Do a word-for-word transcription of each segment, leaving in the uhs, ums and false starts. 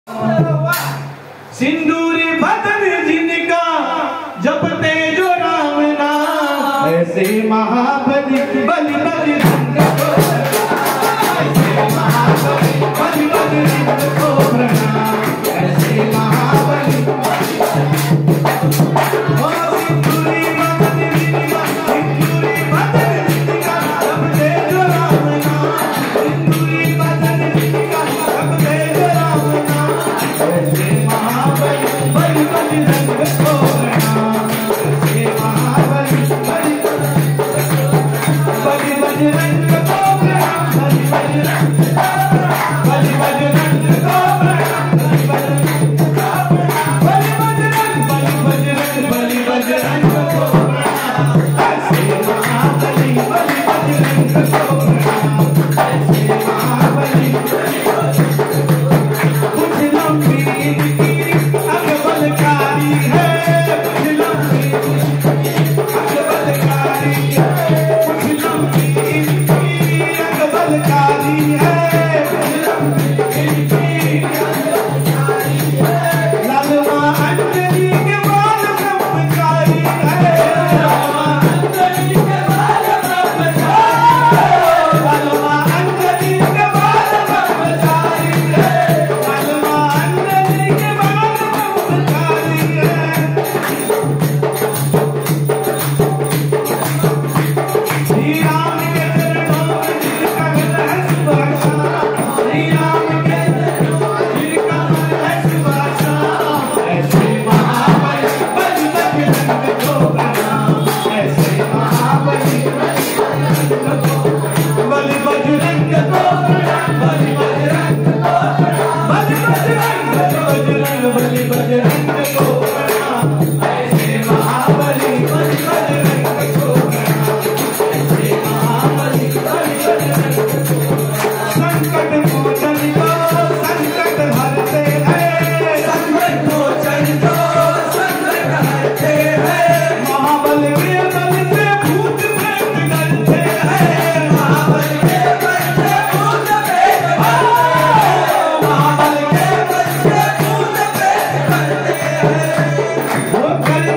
सिंदूरी बदन जिनका जपते जो राम नाम, ऐसे महाबली बलि बलि रंग को ऐसे महाबली बलि बलि रंग को प्रणाम, ऐसे महाबली ओ सिंदूरी बदन जिनका सिंदूरी बदन जिनका जपते जो राम नाम, सिंदूरी बदन जिनका जपते जो राम नाम, ऐसे महाबली बलि बलि रंग को प्रणाम, ऐसे महाबली बलि बलि बलि रंग को प्रणाम, बलि बलि रंग बलि बलि रंग को प्रणाम, बलि बलि बलि बलि रंग बलि बलि रंग बलि बलि रंग को प्रणाम, ऐसे महाबली बलि बलि रंग को प्रणाम, ऐसे महाबली कुछ लंबी इनकी अकबलकारी है, कुछ लंबी अकबलकारी है, कुछ लंबी इनकी अकबलकारी है, कुछ लंबी इनकी अकबलकारी है। लालवा अंजलि के बाल ब्रह्मचारी है, लालवा अंजलि के बाल ब्रह्मचारी है, लालवा अंजलि के बाल ब्रह्मचारी है, लालवा अंजलि के बाल ब्रह्मचारी है। श्री राम के चरणों में जिनका मन है सुभाषा, श्री राम के चरणों में जिनका मन है सुभाषा, ऐसे महाबली बलि बलि रंग को प्रणाम, ऐसे महाबली बलि बलि रंग को प्रणाम, बलि बलि रंग को प्रणाम, बलि बलि रंग बलि रंग बलि बलि रंग को प्रणाम, ऐसे महाबली बलि बलि रंग को प्रणाम, ऐसे महाबली बलि बलि रंग को प्रणाम। संकट मोचन को संकट हरते हैं, संकट मोचन को संकट हरते हैं, महाबल के बल से भूत प्रेत डरते हैं, महाबल के बल से भूत प्रेत महाबल के बल से भूत प्रेत डरते हैं। वो कल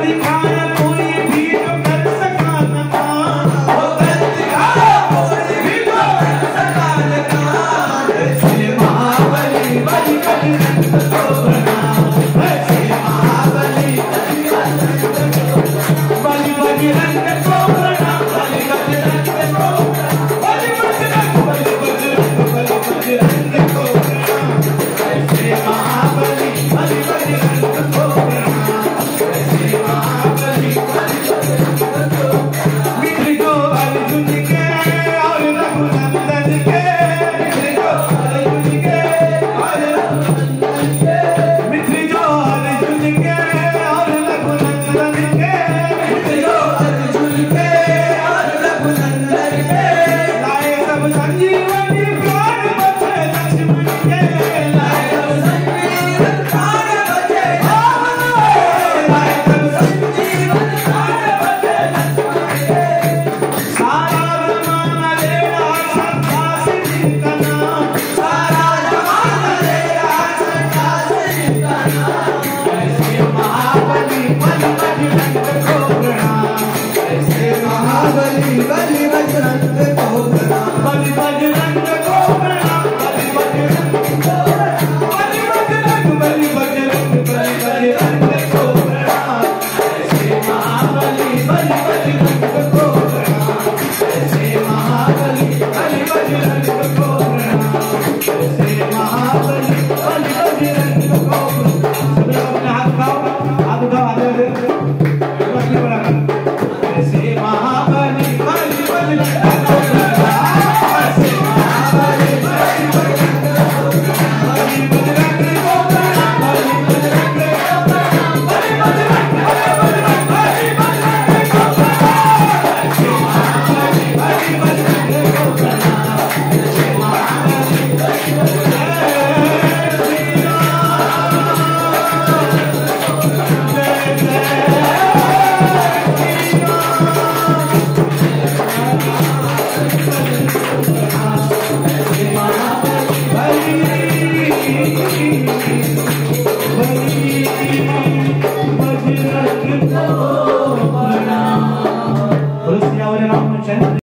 को प्रणाम। बोलो सियावर रामचंद्र